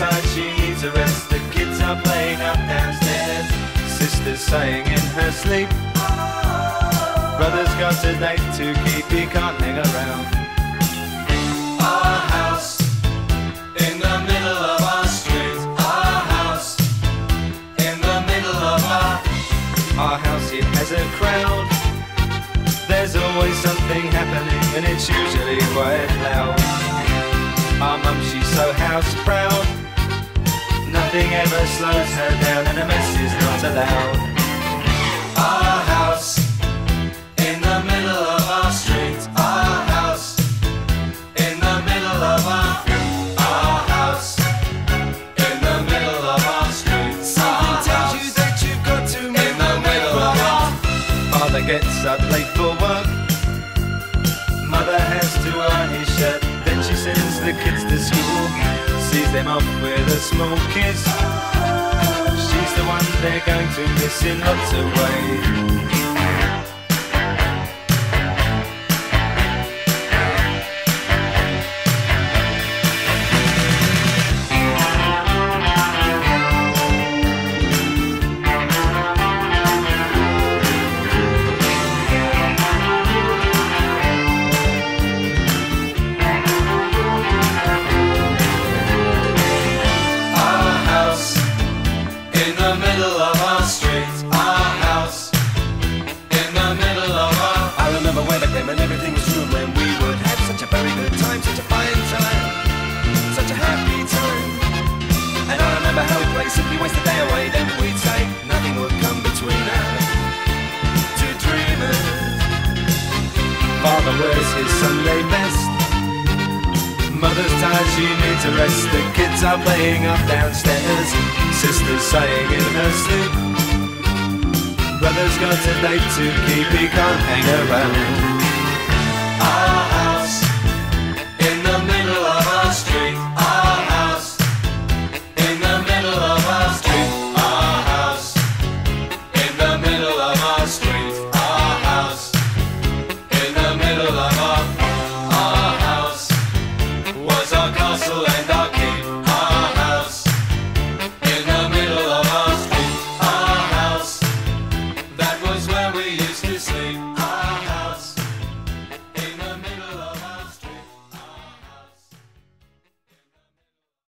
tired, she needs a rest. The kids are playing up downstairs. Sister's sighing in her sleep. Brother's got a date to keep, he can't hang around. Our house in the middle of our street. Our house in the middle of our house, it has a crowd. There's always something happening and it's usually quite loud. Our mum, she's so house proud. Nothing ever slows her down and a mess is not allowed. Our house in the middle of our street. Our house in the middle of our house in the middle of our street. Something tells you that you've got to move in the middle of our. Father gets up late for work. Mother has to iron his shirt. Then she sends the kids to school, sees them off with a small kiss. She's the one they're going to miss in lots of ways. And everything was true when we would have such a very good time, such a fine time, such a happy time. And I remember how we'd play, simply waste the day away. Then we'd say nothing would come between us, two dreamers. Father wears his Sunday best. Mother's tired, she needs a rest. The kids are playing up downstairs. Sister's sighing in her sleep. Brother's got a date to keep, he can't hang around. Our house in the middle of our street. Our house in the middle of our street. Our house in the middle of our street. Our house in the middle of our house was our castle and our keep. Our house in the middle of our street. Our house, that was where we used to sleep.